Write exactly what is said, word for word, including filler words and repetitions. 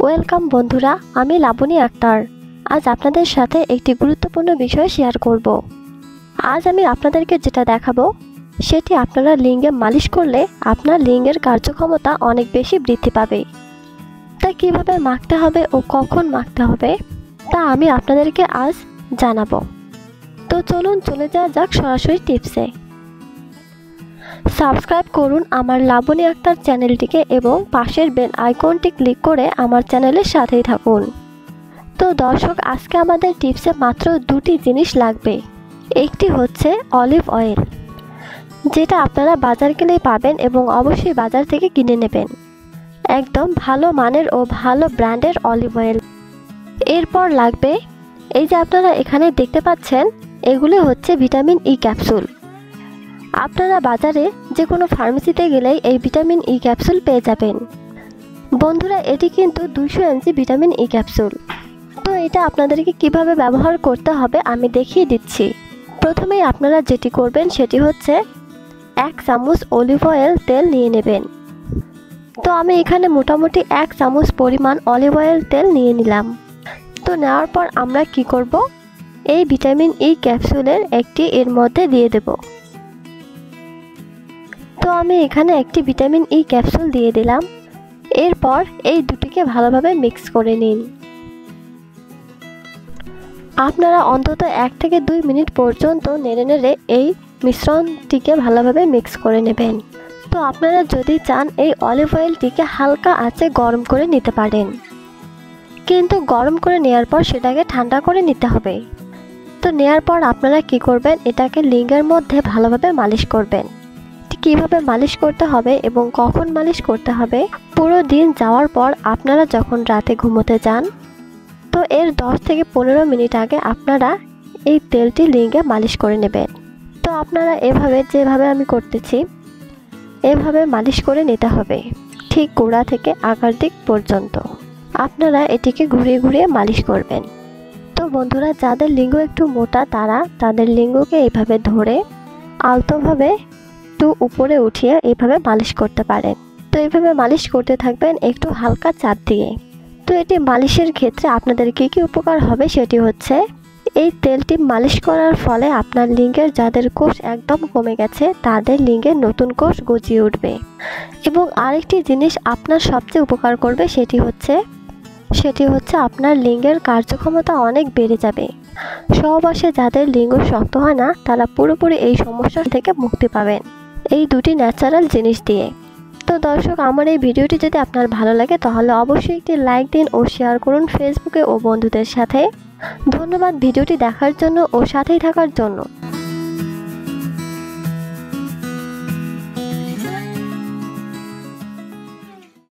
Welcome বন্ধুরা, আমি লাবণী আক্তার। আজ আপনাদের সাথে একটি গুরুত্বপূর্ণ বিষয় শেয়ার করব। আজ আমি আপনাদেরকে যেটা দেখাবো সেটি আপনারা লিঙ্গে মালিশ করলে আপনার লিঙ্গের কার্যক্ষমতা অনেক বেশি বৃদ্ধি পাবে। তা কিভাবে মাখতে হবে ও কখন মাখতে হবে তা আমি আপনাদেরকে আজ জানাবো। তো চলুন চলে যাওয়া যাক সরাসরি টিপসে। সাবস্ক্রাইব করুন আমার লাবণী আক্তার চ্যানেলটিকে এবং পাশের বেল আইকনটি ক্লিক করে আমার চ্যানেলের সাথেই থাকুন। তো দর্শক, আজকে আমাদের টিপসে মাত্র দুটি জিনিস লাগবে। একটি হচ্ছে অলিভ অয়েল, যেটা আপনারা বাজার গেলেই পাবেন এবং অবশ্যই বাজার থেকে কিনে নেবেন। একদম ভালো মানের ও ভালো ব্র্যান্ডের অলিভ অয়েল। এরপর লাগবে এই যে আপনারা এখানে দেখতে পাচ্ছেন, এগুলো হচ্ছে ভিটামিন ই ক্যাপসুল। আপনারা বাজারে যে কোনো ফার্মেসিতে গেলেই এই ভিটামিন ই ক্যাপসুল পেয়ে যাবেন। বন্ধুরা, এটি কিন্তু দুইশো এমজি ভিটামিন ই ক্যাপসুল। তো এটা আপনাদেরকে কিভাবে ব্যবহার করতে হবে আমি দেখিয়ে দিচ্ছি। প্রথমেই আপনারা যেটি করবেন সেটি হচ্ছে এক চামচ অলিভ অয়েল তেল নিয়ে নেবেন। তো আমি এখানে মোটামুটি এক চামচ পরিমাণ অলিভ অয়েল তেল নিয়ে নিলাম। তো নেওয়ার পর আমরা কি করব, এই ভিটামিন ই ক্যাপসুলের একটি এর মধ্যে দিয়ে দেব। তো আমি এখানে একটি ভিটামিন ই ক্যাপসুল দিয়ে দিলাম। এরপর এই দুটিকে ভালোভাবে মিক্স করে নিন। আপনারা অন্তত এক থেকে দুই মিনিট পর্যন্ত নেড়ে নেড়ে এই মিশ্রণটিকে ভালোভাবে মিক্স করে নেবেন। তো আপনারা যদি চান এই অলিভ অয়েলটিকে হালকা আঁচে গরম করে নিতে পারেন, কিন্তু গরম করে নেওয়ার পর সেটাকে ঠান্ডা করে নিতে হবে। তো নেওয়ার পর আপনারা কি করবেন, এটাকে লিঙ্গের মধ্যে ভালোভাবে মালিশ করবেন। কিভাবে মালিশ করতে হবে এবং কখন মালিশ করতে হবে, পুরো দিন যাওয়ার পর আপনারা যখন রাতে ঘুমোতে যান, তো এর দশ থেকে পনেরো মিনিট আগে আপনারা এই তেলটি লিঙ্গে মালিশ করে নেবেন। তো আপনারা এভাবে, যেভাবে আমি করতেছি এভাবে মালিশ করে নিতে হবে, ঠিক গোড়া থেকে আগার দিক পর্যন্ত আপনারা এটিকে ঘুরিয়ে ঘুরিয়ে মালিশ করবেন। তো বন্ধুরা, যাদের লিঙ্গ একটু মোটা তারা তাদের লিঙ্গকে এইভাবে ধরে আলতোভাবে একটু উপরে উঠিয়ে এইভাবে মালিশ করতে পারেন। তো এইভাবে মালিশ করতে থাকবেন একটু হালকা চাপ দিয়ে। তো এটি মালিশের ক্ষেত্রে আপনাদের কী কী উপকার হবে সেটি হচ্ছে, এই তেলটি মালিশ করার ফলে আপনার লিঙ্গের যাদের কোষ একদম কমে গেছে তাদের লিঙ্গের নতুন কোষ গজিয়ে উঠবে। এবং আরেকটি জিনিস আপনার সবচেয়ে উপকার করবে সেটি হচ্ছে সেটি হচ্ছে আপনার লিঙ্গের কার্যক্ষমতা অনেক বেড়ে যাবে। সহবাসে যাদের লিঙ্গ শক্ত হয় না তারা পুরোপুরি এই সমস্যা থেকে মুক্তি পাবেন এই দুটি ন্যাচারাল জিনিস দিয়ে। তো দর্শক, আমার এই ভিডিওটি যদি আপনার ভালো লাগে তাহলে অবশ্যই একটি লাইক দিন ও শেয়ার করুন ফেসবুকে ও বন্ধুদের সাথে। ধন্যবাদ ভিডিওটি দেখার জন্য ও সাথেই থাকার জন্য।